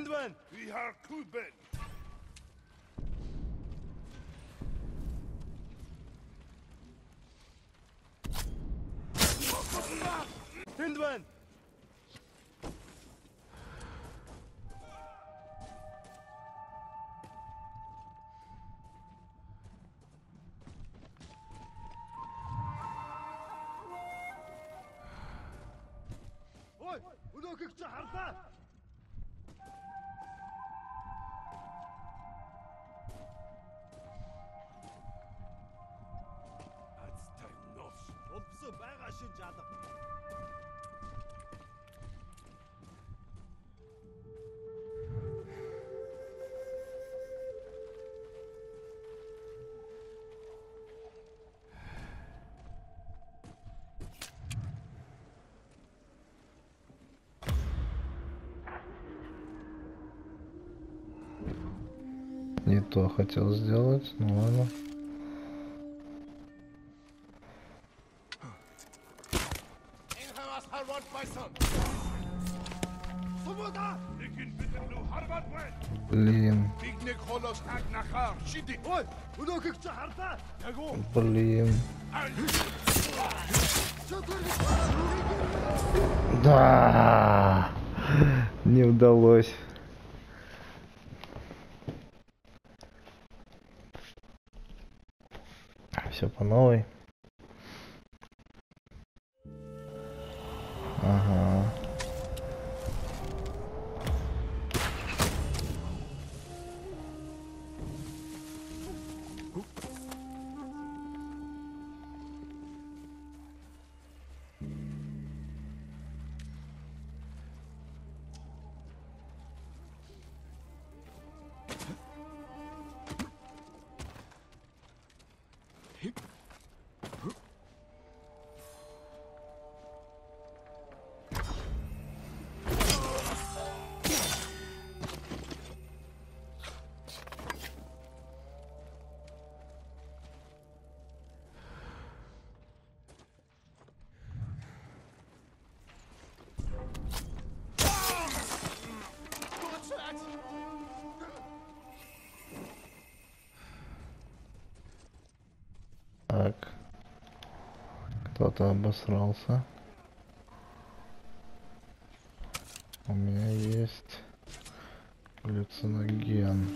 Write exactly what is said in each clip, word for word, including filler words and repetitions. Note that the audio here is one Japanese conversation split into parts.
We are Kuben. Hindman! Ой, өнөөхийг чи харлаа. Азтай нос. Улбсан байгаа шин жаалга. Не то хотел сделать, ну ладно. Блин. Блин. Да. Не удалось. Все по новой. Ага. Так. Кто-то обосрался. У меня есть галлюциноген.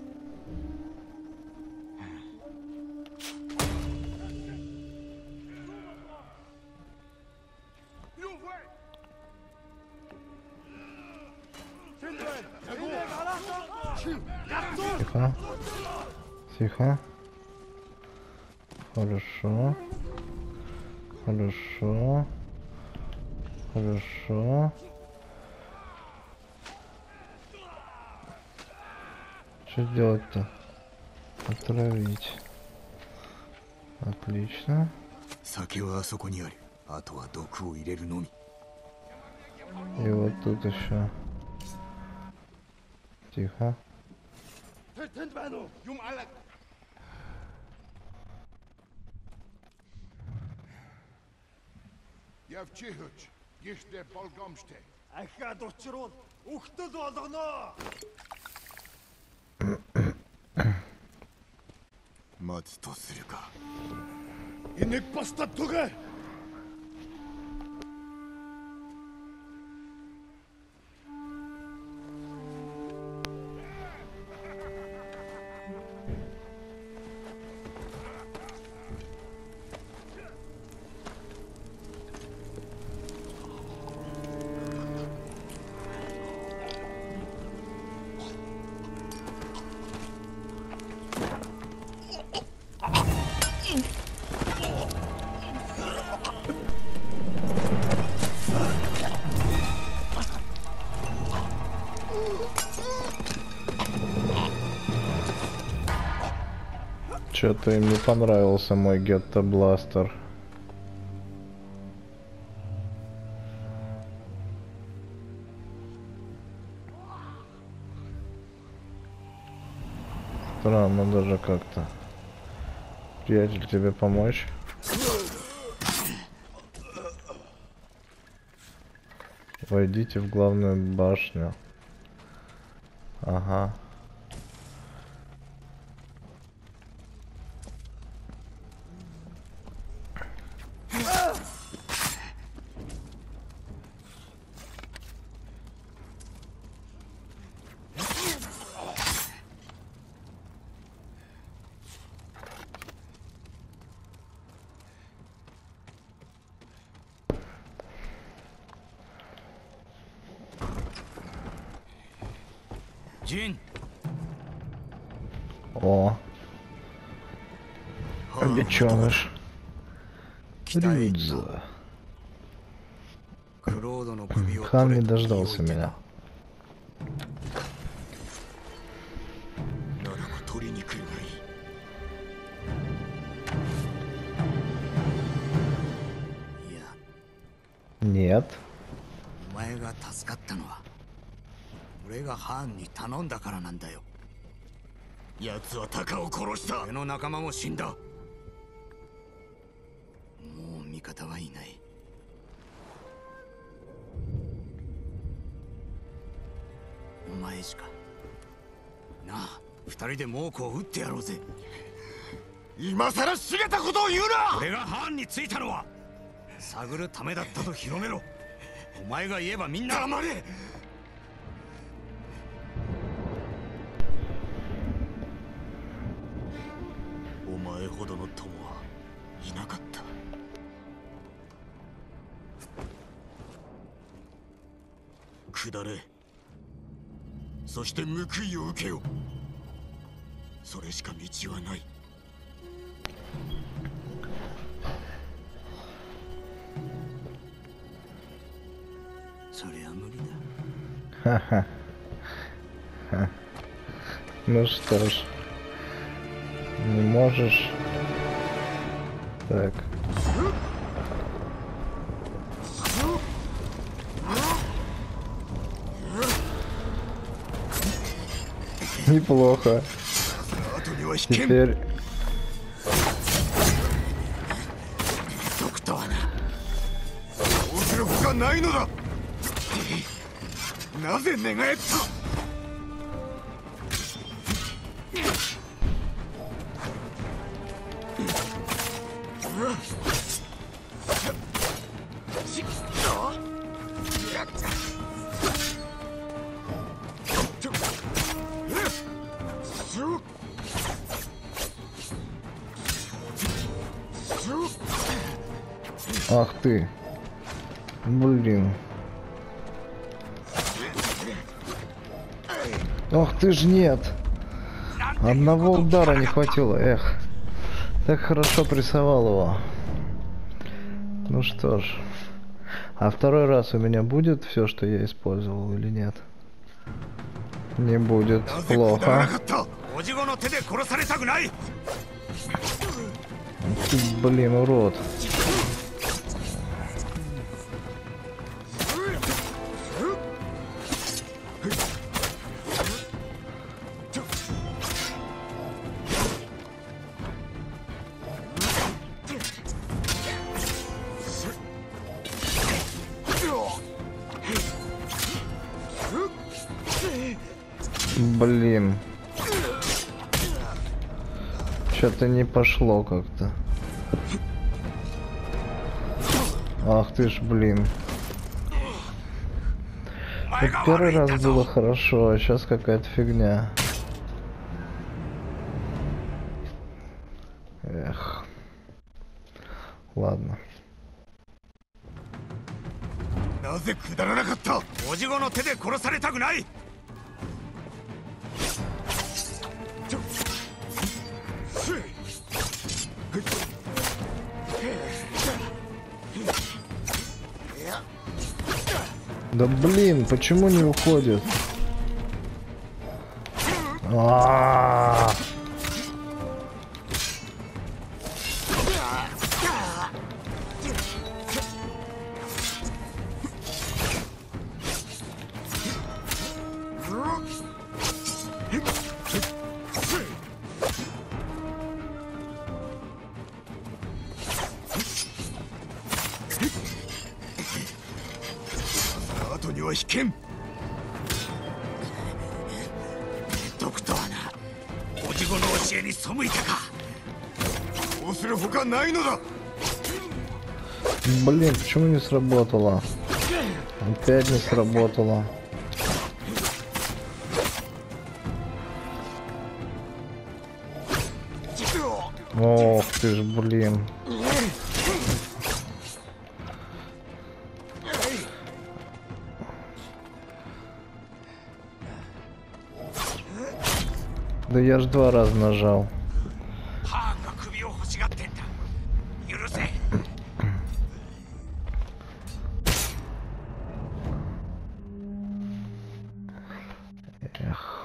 Тихо. Тихо. Хорошо. Хорошо. Хорошо. Что делать-то? Отравить. Отлично. И вот тут еще. Тихо. Явчихж, гихтэ болгоомжтэй. Ахаад учруул үхтэл болгоно. Мод то сэрка. Энийг бастад түгэ. Что-то им не понравился мой гетто-бластер. Странно даже как-то. Приятель, тебе помочь? Войдите в главную башню. Ага. Джин. О. Биченыш. Рюдза. Хан не дождался меня. Нет. お前が助かったのは俺がハーンに頼んだからなんだよ。奴はタカを殺した。俺の仲間も死んだ。もう味方はいない。お前しかなあ、二人で猛虎を撃ってやろうぜ。今さら茂ったことを言うな。俺がハーンについたのは探るためだったと広めろ。お前が言えばみんな黙れ。お前ほどの友はいなかった。下れ、そして報いを受けよ。それしか道はない。そりゃ無理だ。 Ха-ха. Ну что ж. Не можешь. Так. Неплохо. Теперь... Доктор. なぜ寝返った。 Ах ты. Блин. Ох ты ж нет. Одного удара не хватило. Эх. Так хорошо прессовал его. Ну что ж. А второй раз у меня будет все, что я использовал, или нет? Не будет. Плохо. Ты, блин, урод. Блин. Что-то не пошло как-то. Ах ты ж, блин. Вот первый раз было хорошо, а сейчас какая-то фигня. Эх. Ладно. Да блин, почему не уходит? А-а-а! 教えに背いたか。 どうするほかないのだ。 Блин, почему не сработало? Опять не сработало. Ох ты ж, блин. Да я ж два раза нажал. Эх.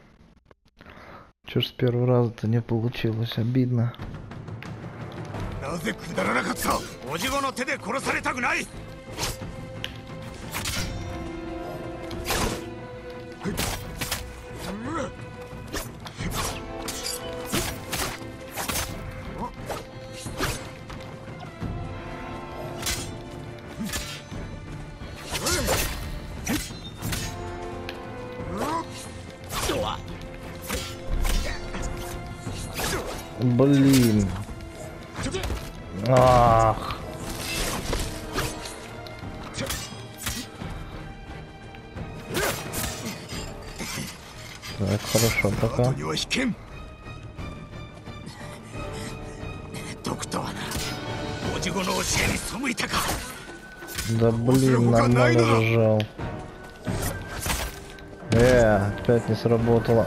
Чё ж с первого раза-то не получилось, обидно. なぜくだらなかった。 おじごの手で殺されたくない。 Блин. Ах. Так, хорошо, пока. Да блин, нормально зажал. Э, опять не сработало.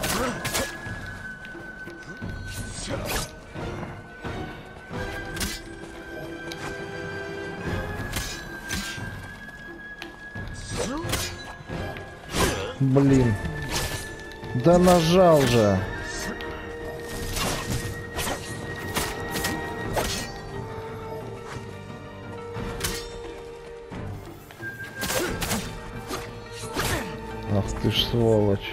Блин. Да нажал же. Ах ты ж сволочь.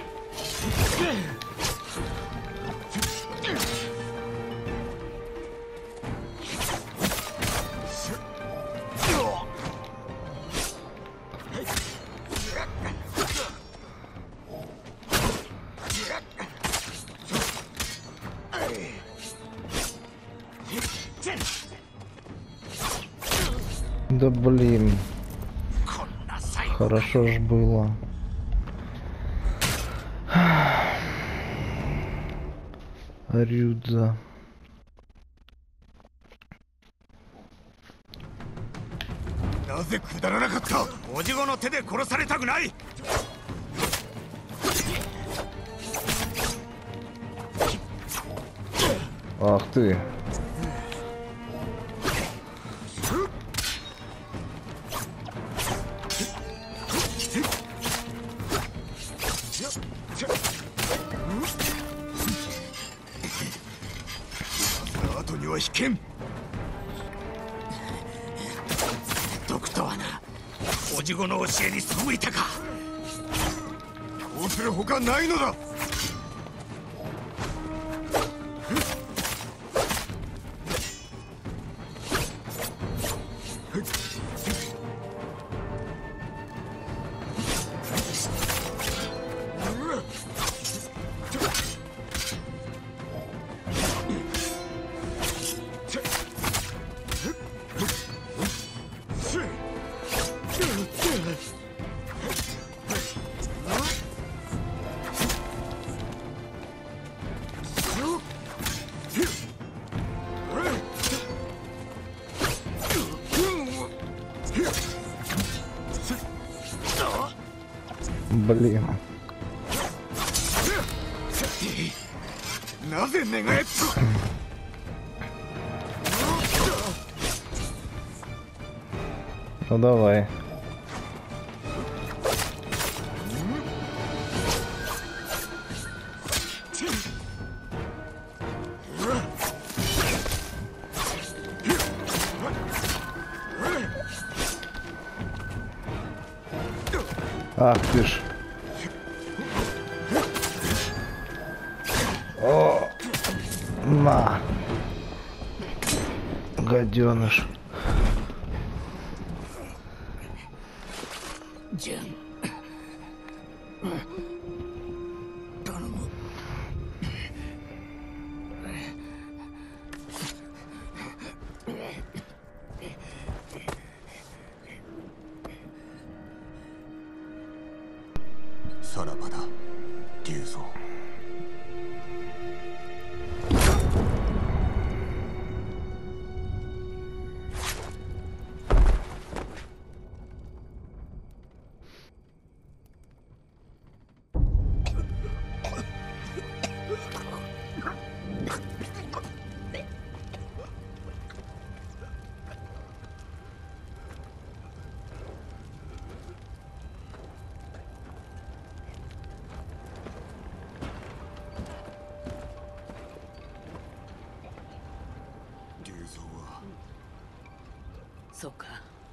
Да блин. Хорошо ж было. Рюдза. Ах ты. Блин. Ну давай. Ах ты ж. О, на, гаденыш. さらばだ竜蔵。 そうか。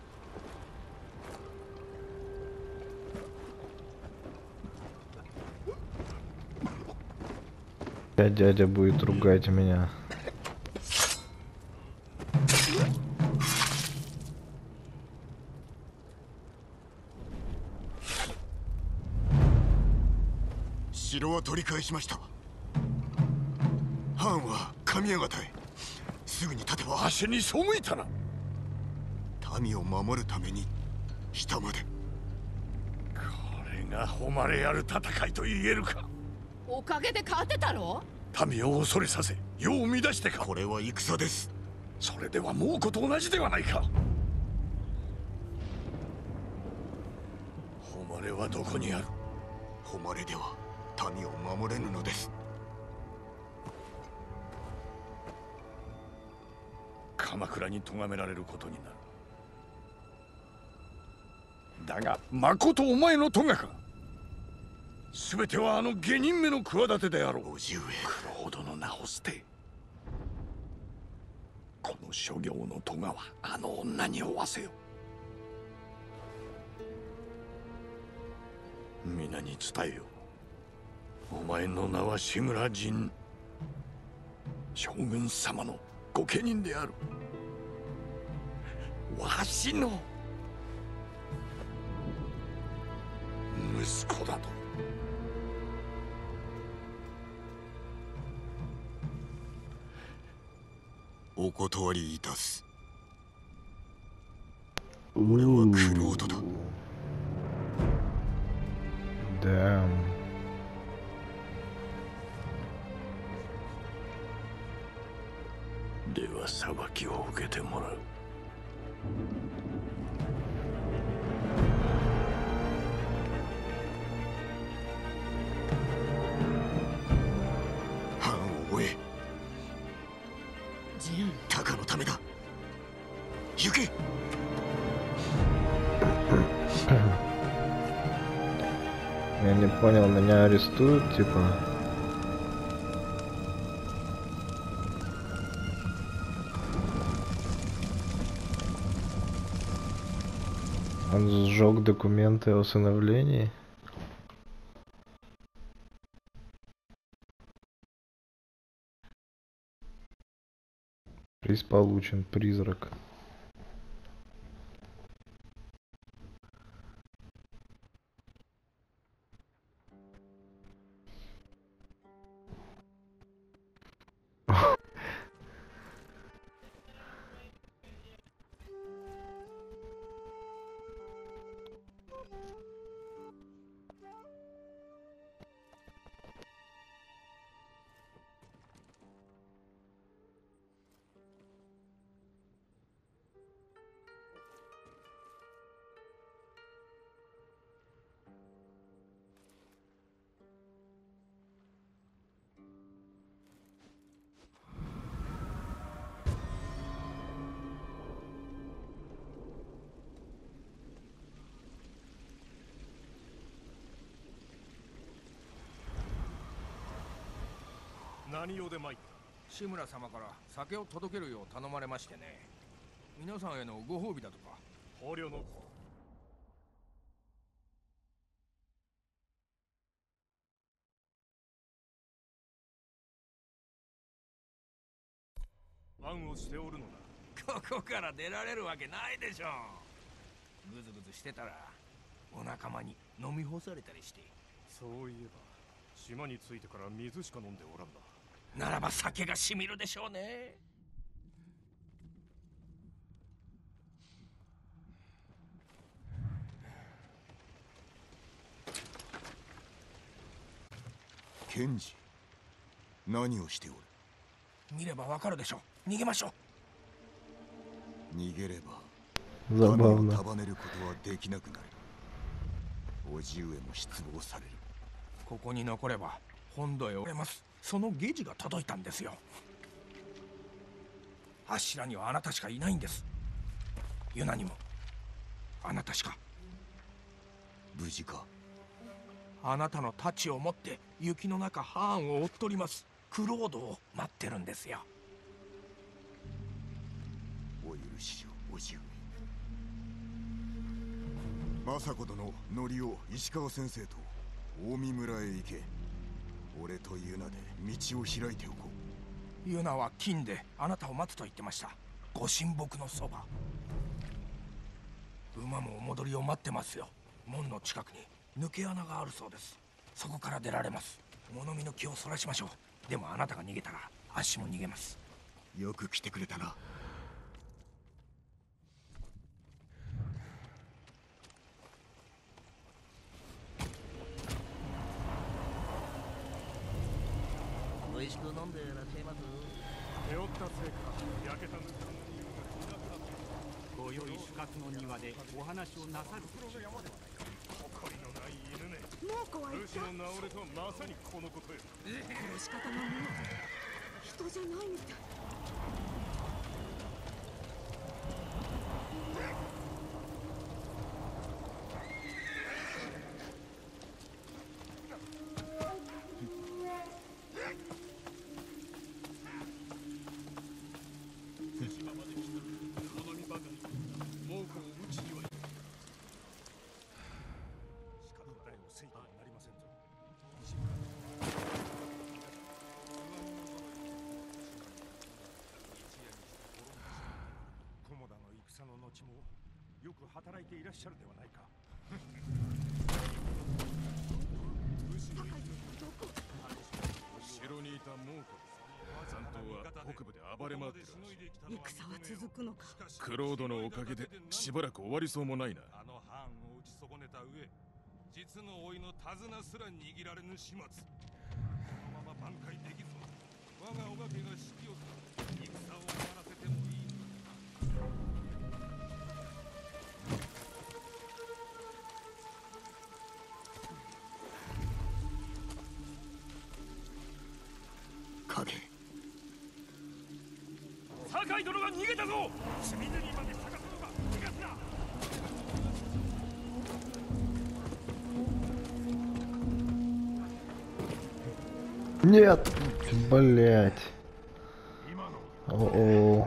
Опять дядя будет ругать меня. 城は取り返しました。藩は神谷方へ。すぐに立てば足に背いたな。 民を守るために下まで。 これが誉れある戦いと言えるか。 おかげで勝てたろ。 民を恐れさせ世を乱してか。 これは戦です。 それでは猛虎と同じではないか。誉れはどこにある。 誉れでは民を守れぬのです。 鎌倉に咎められることになる。だがまことお前の咎か。全てはあの下人めの企てであろう。 叔父上、 九郎殿の名を捨て、この諸行の咎はあの女に負わせよ。皆に伝えよ。お前の名は志村陣、将軍様の御家人である。わしの息子だと。 お断りいたす。俺はクロードだ。 Damn. では裁きを受けてもらう。 藩を追え。 ジン、 タカのためだ。行け。 Я не понял, меня арестуют, типа. Он сжег документы о усыновлении. Приз получен, призрак. 「何用で参った？志村様から酒を届けるよう頼まれましてね。皆さんへのご褒美だとか。捕虜の案をしておるのだ。ここから出られるわけないでしょう。ぐずぐずしてたらお仲間に飲み干されたりして。そういえば島に着いてから水しか飲んでおらんな。ならば酒がしみるでしょうね。 検事、何をしておる？ 見ればわかるでしょう。逃げましょう。 逃げれば Забавно. 束ねることはできなくなる。叔父上も失望される。 ここに残れば本土へ折れます。そのゲジが届いたんですよ。柱にはあなたしかいないんです。ユナにもあなたしか。 無事か？ あなたの太刀を持って雪の中ハーンを追っとります。クロードを待ってるんですよ。 お許しを、叔父上。政子殿、則夫、石川先生と近江村へ行け。俺とユナで道を開いておこう。 ユナは金であなたを待つと言ってました。ご神木のそば。馬もお戻りを待ってますよ。門の近くに抜け穴があるそうです。そこから出られます。物見の気をそらしましょう。でもあなたが逃げたら足も逃げます。 よく来てくれたな。 美味しく飲んでいらっしゃいます。 背負ったせいか焼けたぬかご用意主活の庭でお話をなさる。 誇りのない犬ね。 もう怖い武士の治れとはまさにこのことよ。 殺し方が見えて人じゃないみたい。 よく働いていらっしゃるではないか。 城にいた猛虎。残党は北部で暴れ回ってるらしい。 戦は続くのか。 クロードのおかげでしばらく終わりそうもないな。 あのハーンを打ち損ねた上、実の甥の手綱すら握られぬ始末。このまま挽回できず、我がお化けが指揮を戦を終わらせてもいいのだ。 影。 酒井殿が逃げたぞ。隅々まで探すのが逃がすな。 Нет, блять. О-о.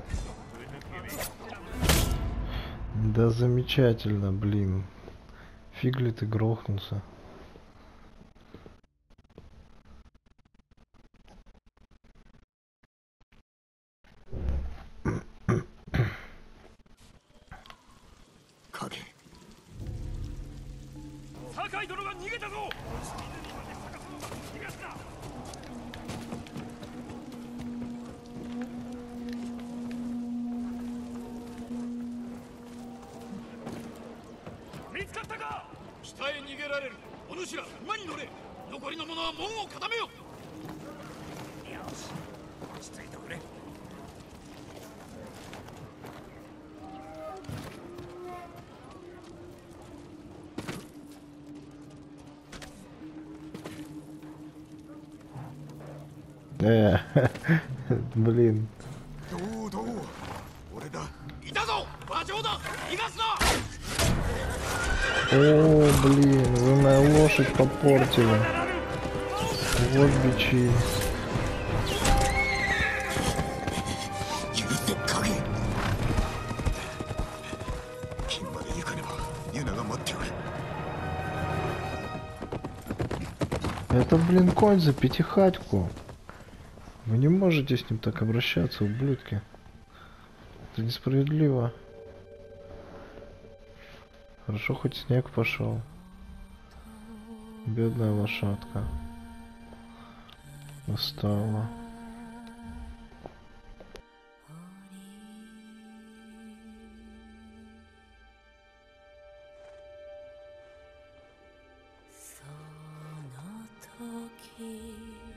Да замечательно, блин. Фиг ли ты грохнулся. Каге. 酒井殿が逃げたぞ。隅々まで探すのが逃がすな。見つかったか。 北へ逃げられる。お主ら馬に乗れ。残りの者は門を固めよ。 よし、落ち着いてくれ。 Э, блин. どうどう俺だ。 いたぞ馬上だ。逃がすな。 О, блин, вы мою лошадь попортили. Вот бичи. 許せ影。金まで行かねばユナが待っておる。 Это, блин, конь за пятихатьку. Вы не можете с ним так обращаться, ублюдки. Это несправедливо. Хорошо, хоть снег пошел. Бедная лошадка. Устала. So no toki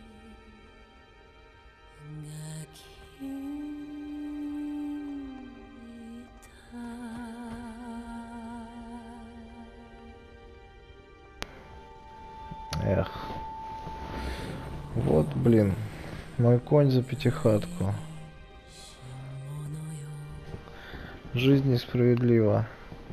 Блин, мой конь за пятихатку. Жизнь несправедлива.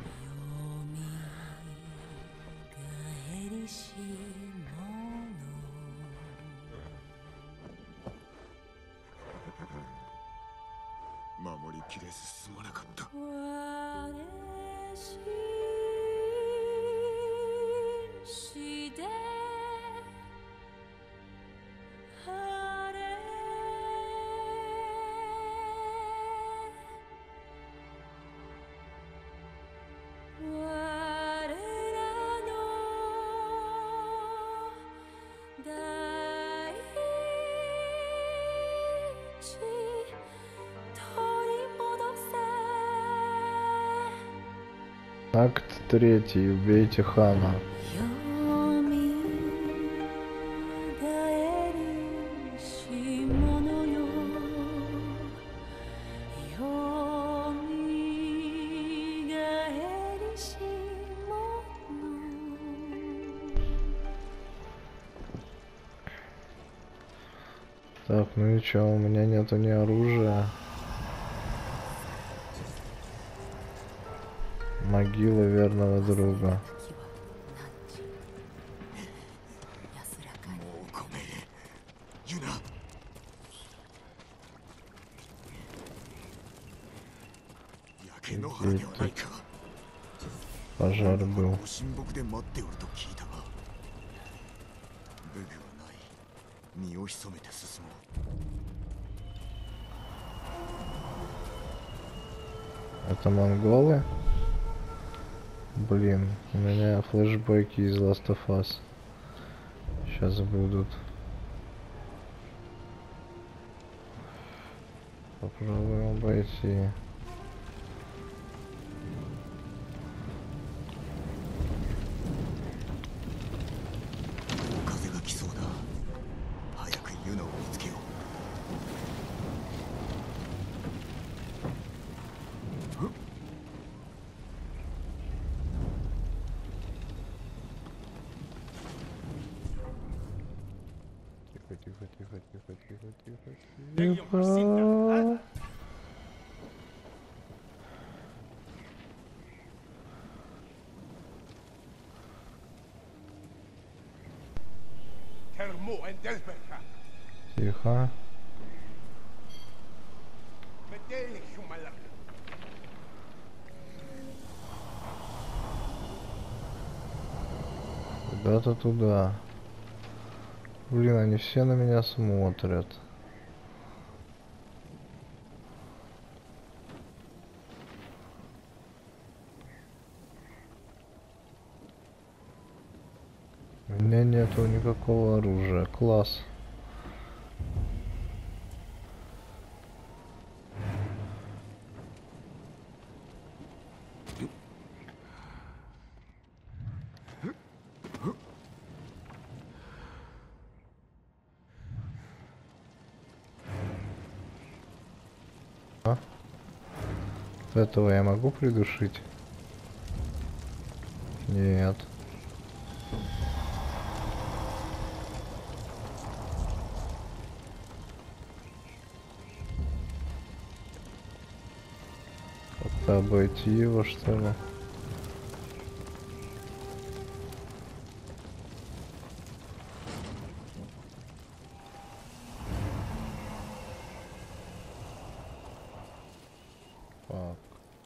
Акт третий. Убейте хана. Так, ну и чё, у меня нету ни оружия. Могила верного друга. Пожар был. Это монголы? Блин, у меня флешбеки из Last of Us сейчас будут. Попробуем обойти. Тихо, тихо, тихо, тихо, тихо, тихо. Тихо. Куда-то туда. Блин, они все на меня смотрят. У меня нету никакого оружия. Класс. А? Этого я могу придушить? Нет. Как-то обойти его, что ли? Фак.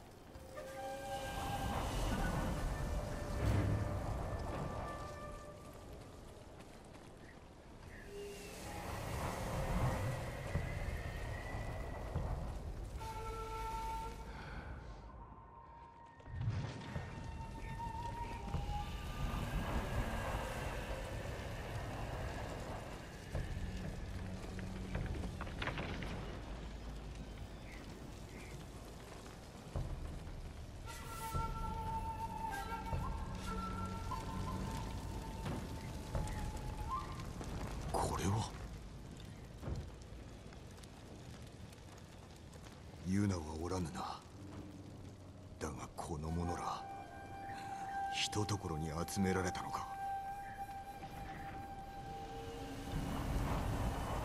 ユナはおらぬな。だがこの者らひとところに集められたのか。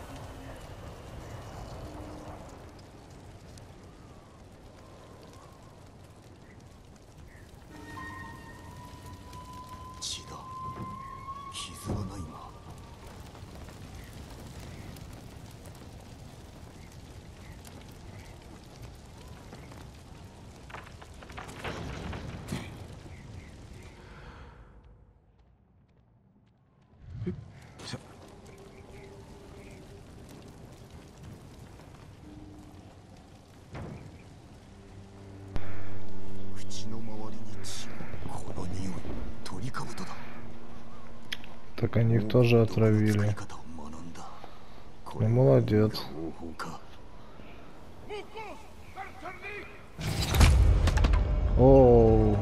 口の周りに血。この匂い、トリカブトだ。 Так они их тоже отравили. Ну молодец. Оу.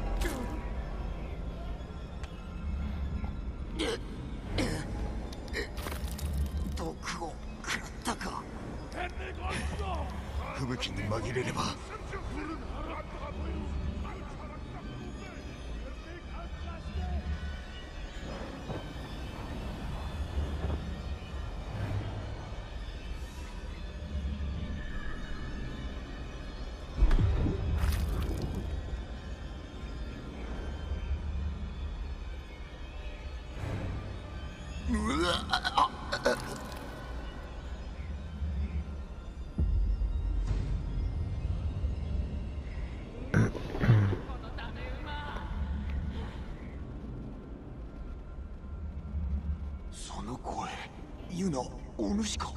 ユナ、お主か。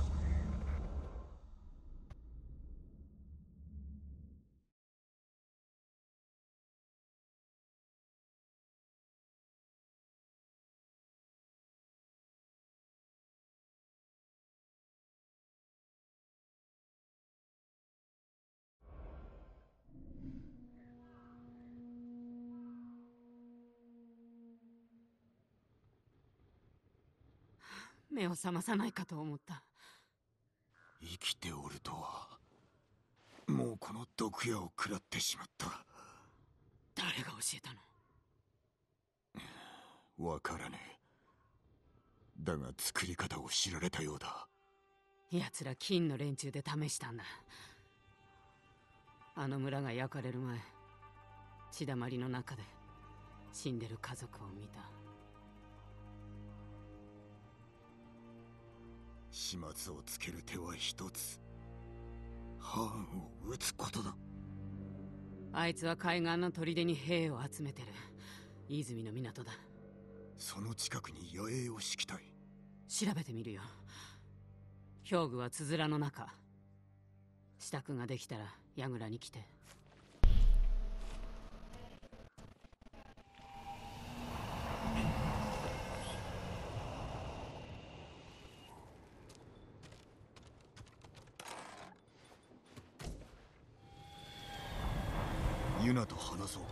目を覚まさないかと思った。 生きておるとは。もうこの毒矢を食らってしまった。 誰が教えたの？ わからねえ。だが作り方を知られたようだ。 奴ら金の連中で試したんだ。あの村が焼かれる前、血だまりの中で死んでる家族を見た。 始末をつける手は一つ。ハーンを撃つことだ。 あいつは海岸の砦に兵を集めてる。泉の港だ。 その近くに野営を敷きたい。 調べてみるよ。兵具はつづらの中。支度ができたら櫓に来て。 ユナと話そう。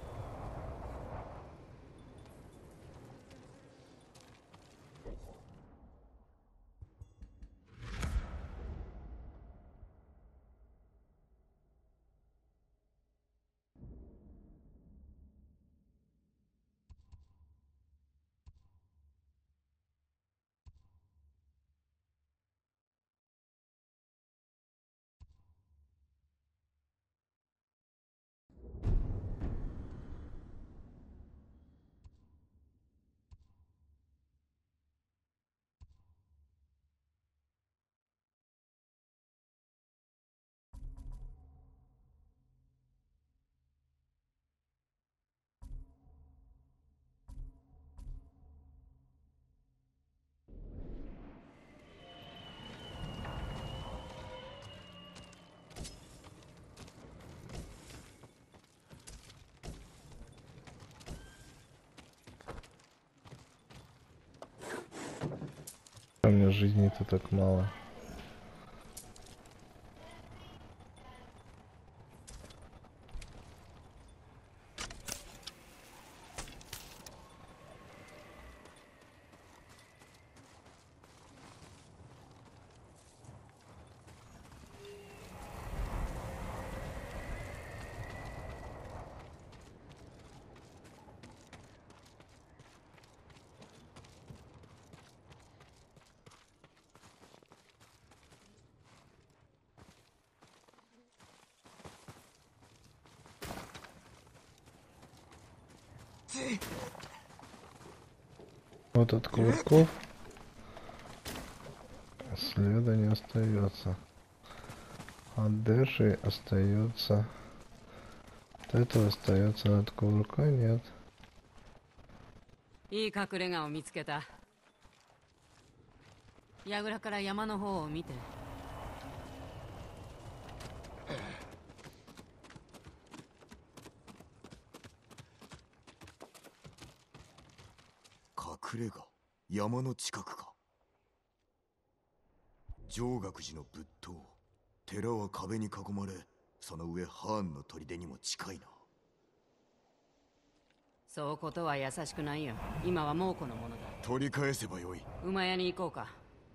У меня жизни-то так мало. Вот от кувырков следа не остается. От дэши остается. От этого остается, от кувырка нет. いい隠れ家を見つけた。櫓から山の方を見て。 隠れ家、山の近くか。上岳寺の仏塔、寺は壁に囲まれ、その上ハーンの砦にも近いな。 そうことは優しくないよ。今は猛虎のものだ。 取り返せばよい。 馬屋に行こうか。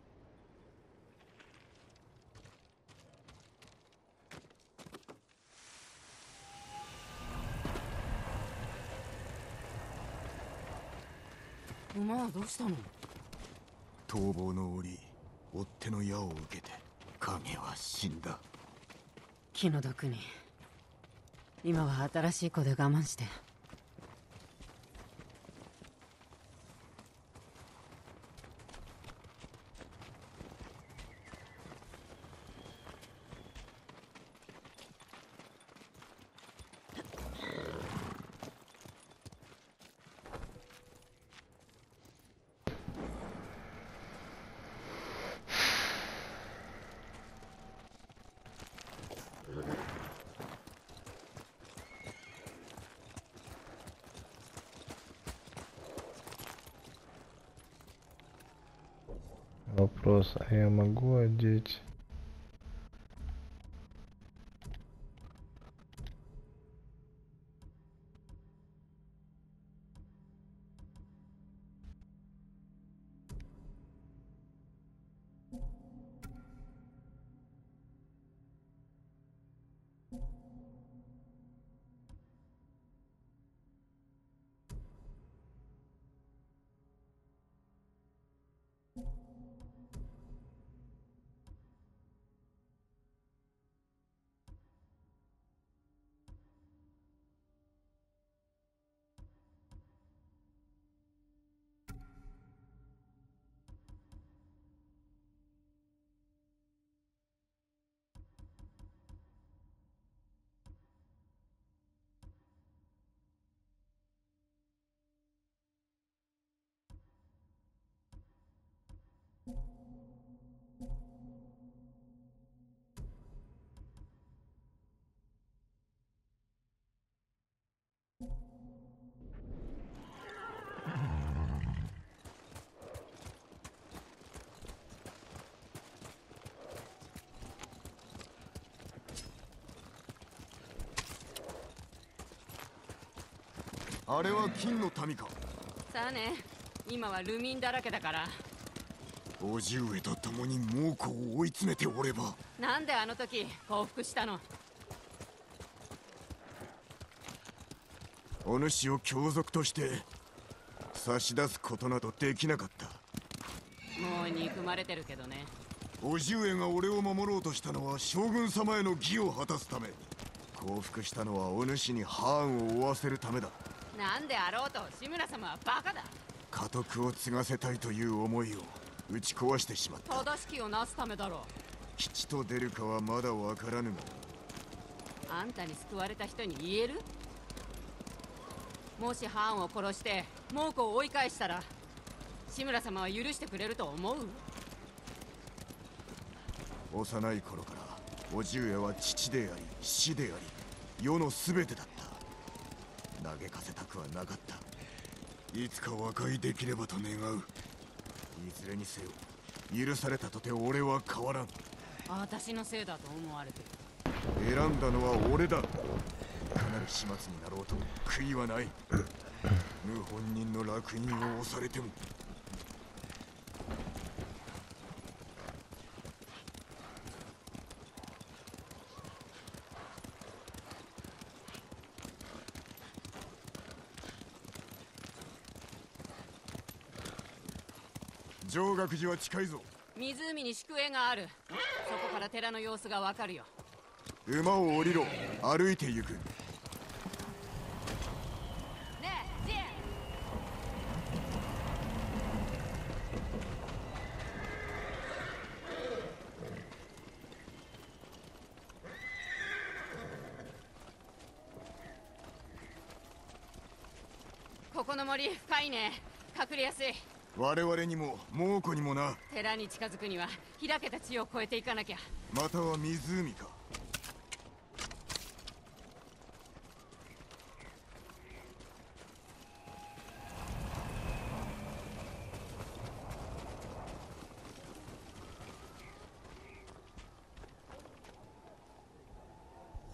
馬はどうしたの？ 逃亡の折、追っ手の矢を受けて影は死んだ。 気の毒に。今は新しい子で我慢して。 Вопрос, а я могу одеть? あれは金の民か。 さあね、今はルミンだらけだから。 叔父上と共に猛虎を追い詰めておれば。 なんであの時降伏したの？ お主を凶賊として差し出すことなどできなかった。 もう憎まれてるけどね。 叔父上が俺を守ろうとしたのは将軍様への義を果たすため。降伏したのはお主にハーンを追わせるためだ。 なんであろうと志村様はバカだ。 家督を継がせたいという思いを打ち壊してしまった。 正しきをなすためだろう。 吉と出るかはまだわからぬが。あんたに救われた人に言える？もしハーンを殺して猛虎を追い返したら志村様は許してくれると思う？ 幼い頃から叔父上は父であり死であり世の全てだった。嘆かせたくはなかった。いつか和解できればと願う。いずれにせよ許されたとて俺は変わらん。 私のせいだと思われてる。選んだのは俺だ。かなる始末になろうと悔いはない。謀反人の烙印を押されても。上岳寺は近いぞ。 湖に宿営がある。そこから寺の様子がわかるよ。 馬を降りろ。歩いて行く。 ねえ、ジェン。ここの森深いね。隠れやすい。 我々にも猛虎にもな。 寺に近づくには開けた地を越えていかなきゃ。 または湖か。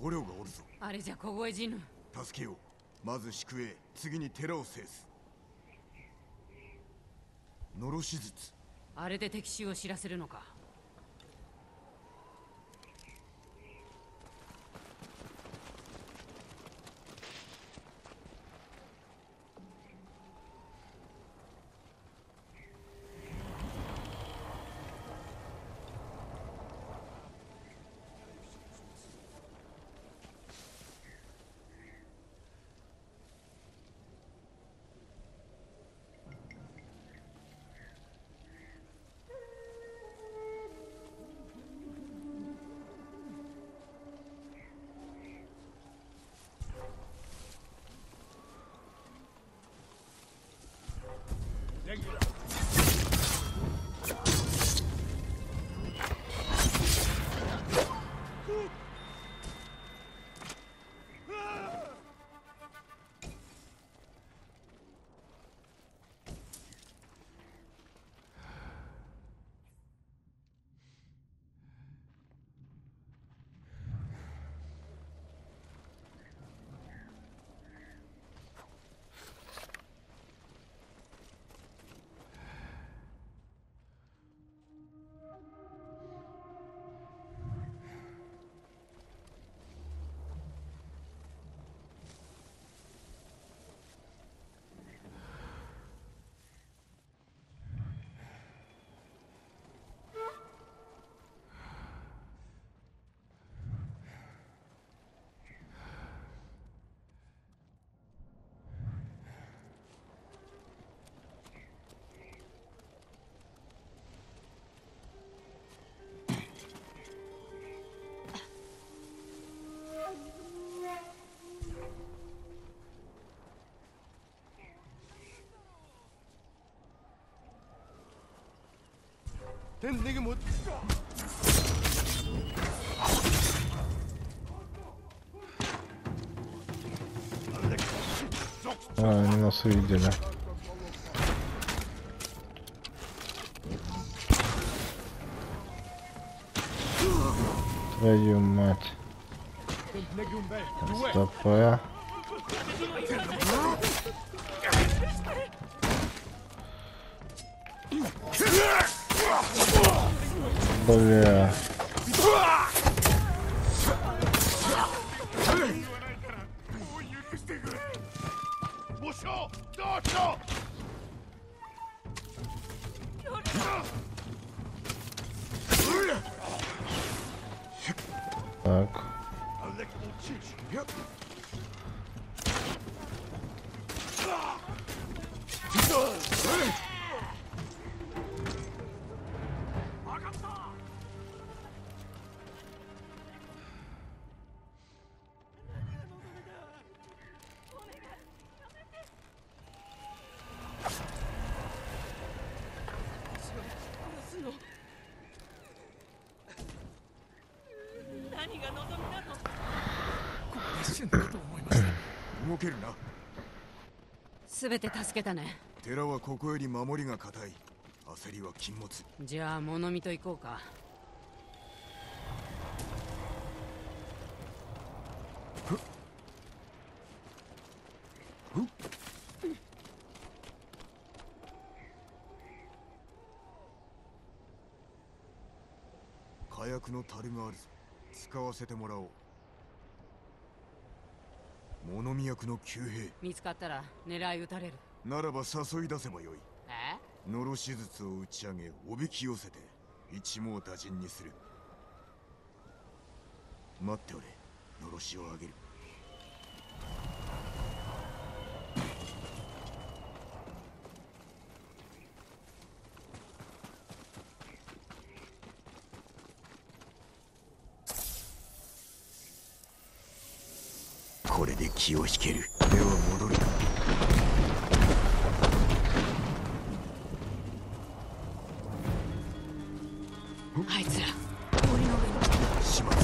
捕虜がおるぞ。 あれじゃ凍え死ぬ。 助けよう。まず宿営、次に寺を制す。のろし術。 あれで敵襲を知らせるのか。 天力못 А, они нас увидели. Твою мать. СТП. Бля. Так. 動けるな。 すべて助けたね。 寺はここより守りが固い。焦りは禁物。 じゃあ物見と行こうか。 火薬の樽があるぞ。使わせてもらおう。物見役の旧兵。 見つかったら狙い撃たれる。 ならば誘い出せばよい。 え？ のろし術を打ち上げ、おびき寄せて一網打尽にする。待っておれ。のろしを上げる。これで気を引ける。では戻る。 あいつら森の上に始末。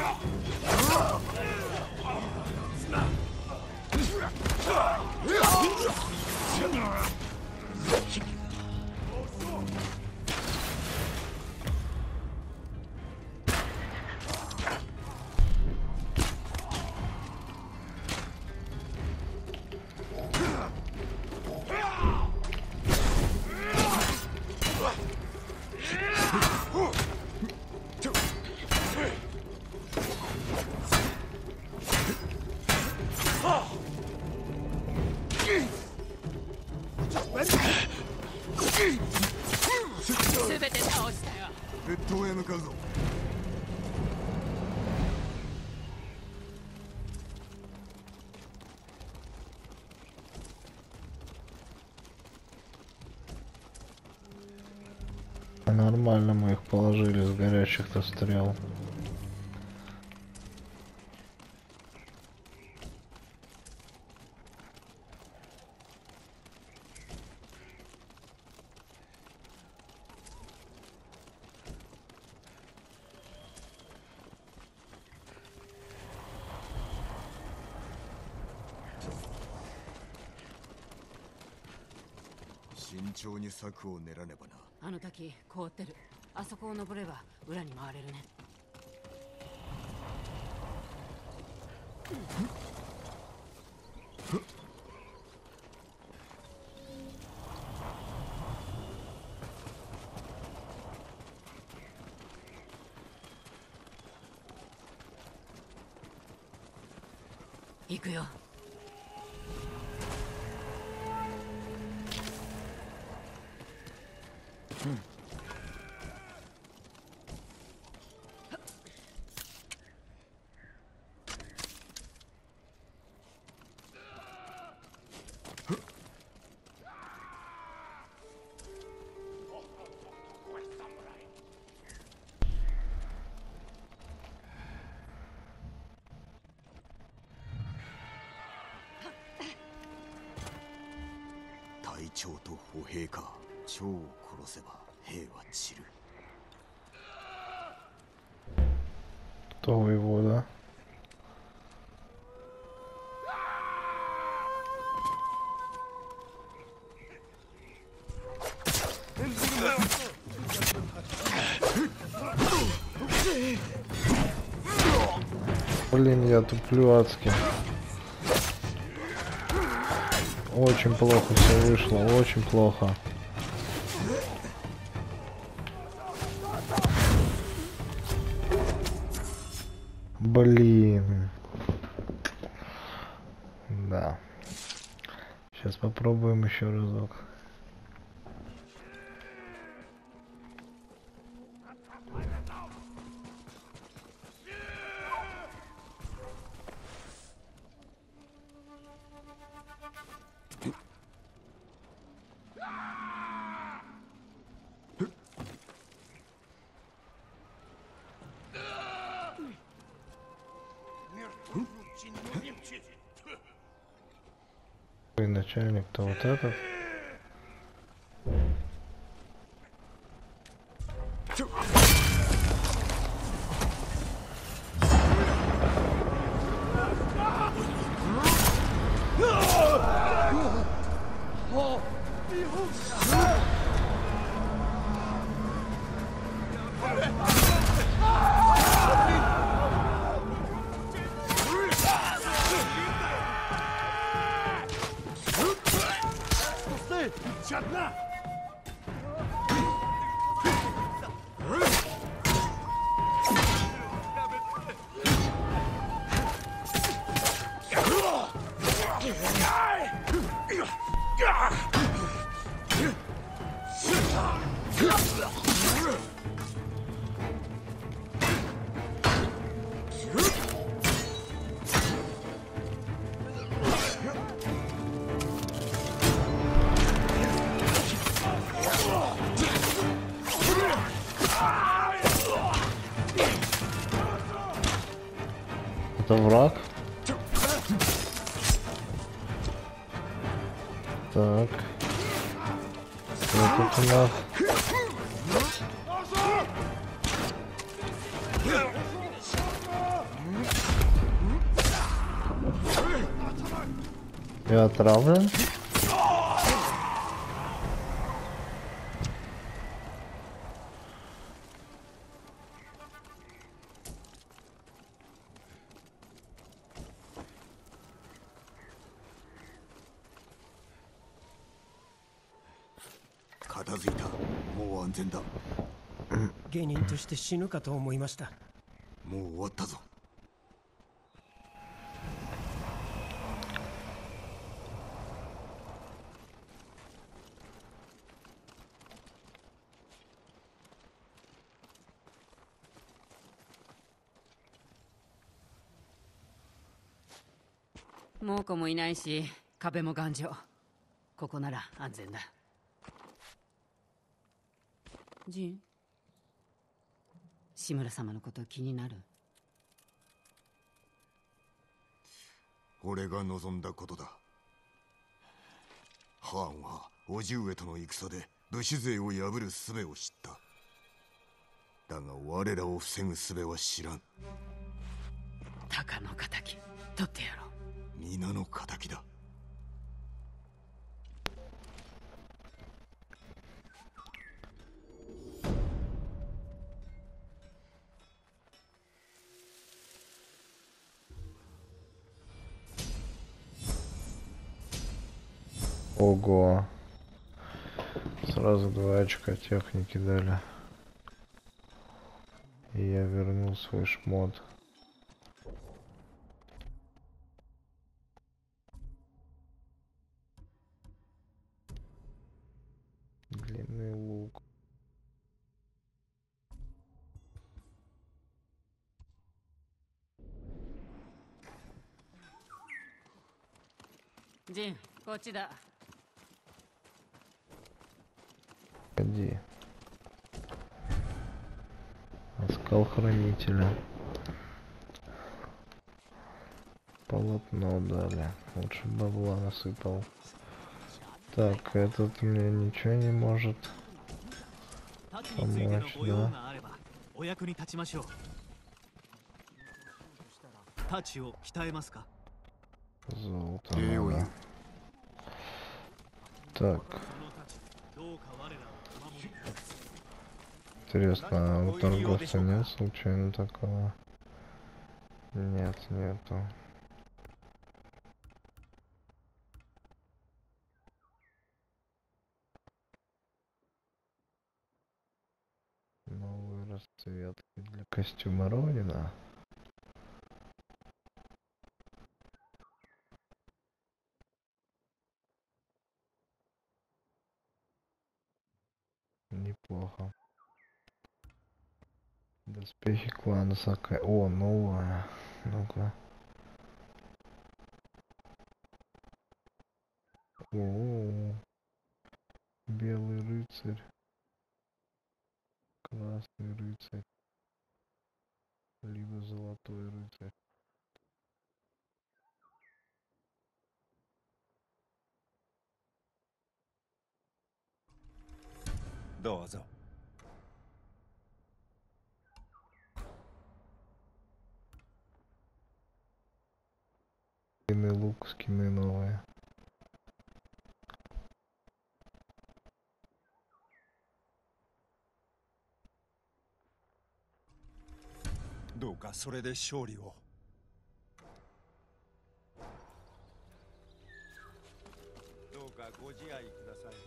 Нормально мы их положили с горячих-то стрел. あの滝凍ってる。あそこを登れば裏に回れるね。行くよ。 隊長と歩兵か。蝶を殺せば兵は散る。 То воевода. Блин, я туплю адски. Очень плохо все вышло, очень плохо. Блин. Да. Сейчас попробуем еще разок. И начальник-то вот этот. Это враг. Так. Что тут у нас? Я отравлен? 片付いた。もう安全だ。 芸人として死ぬかと思いました。 もう終わったぞ。 猛虎もいないし、壁も頑丈。ここなら安全だ。ジン、志村様のこと気になる？ 俺が望んだことだ。ハーンは叔父上との戦で武士勢を破る術を知った。だが我らを防ぐ術は知らん。 鷹の仇取ってやろう。 皆の仇だ。 Ого. Сразу два очка техники дали. И я вернул свой шмот. Длинный лук. Джин, こっちだ。 Ходи. Оскал хранителя. Полотно дали. Лучше бабла насыпал. Так, этот мне ничего не может помочь, да? Золото надо. Так. Интересно, а у торговца нет случайно такого? Нет, нету. Новые расцветки для костюма Ронина. Неплохо. Доспехи клана Сакай. О, новая. Ну-ка. О, белый рыцарь. Красный рыцарь. Либо золотой рыцарь. Дозу. Длинный лук, скины новые. Доука, それで勝利を。どうかご自愛ください。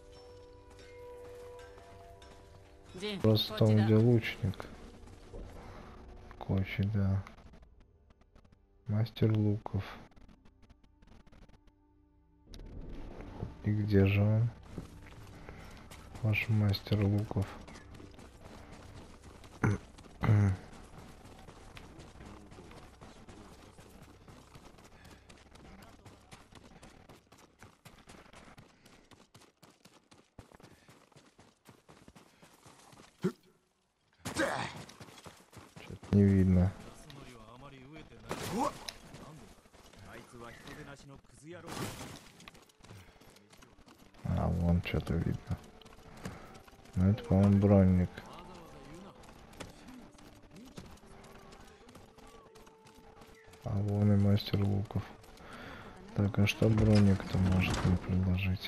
Просто там, где лучник. Кочи, да. Мастер луков. И где же он? Ваш мастер луков. Не видно. А, вон что-то видно. Ну это, по-моему, бронник. А вон и мастер луков. Так, а что броник-то может мне предложить?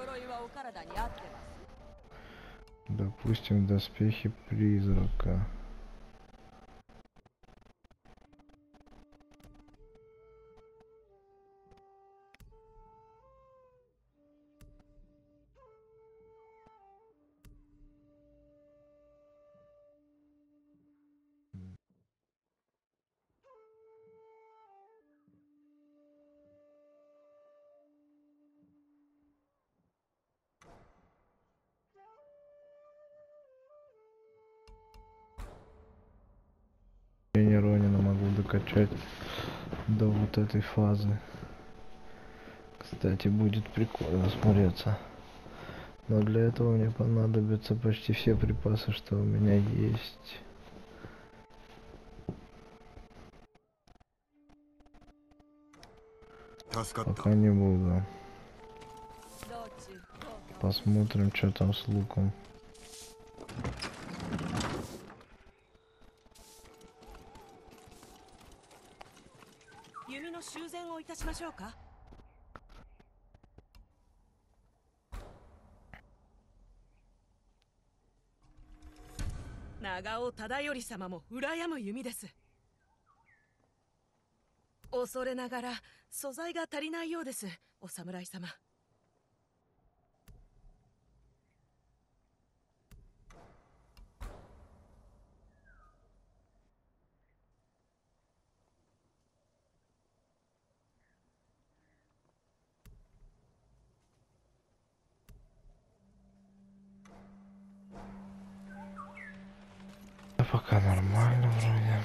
Допустим, доспехи призрака. Я Ронина могу докачать до вот этой фазы. Кстати, будет прикольно смотреться. Но для этого мне понадобятся почти все припасы, что у меня есть. Пока не буду. Посмотрим, что там с луком. 長尾忠頼様も羨む弓です。恐れながら素材が足りないようです、お侍様。 Пока нормально вроде.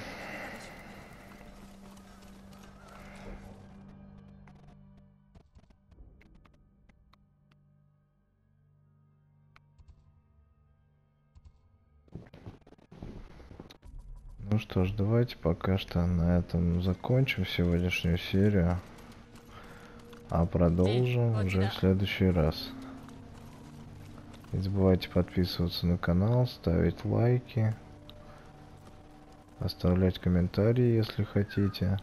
Ну что ж, давайте пока что на этом закончим сегодняшнюю серию, а продолжим уже в следующий раз. Не забывайте подписываться на канал, ставить лайки, оставлять комментарии, если хотите.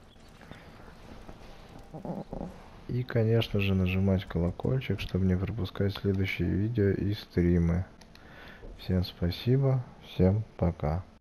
И, конечно же, нажимать колокольчик, чтобы не пропускать следующие видео и стримы. Всем спасибо, всем пока.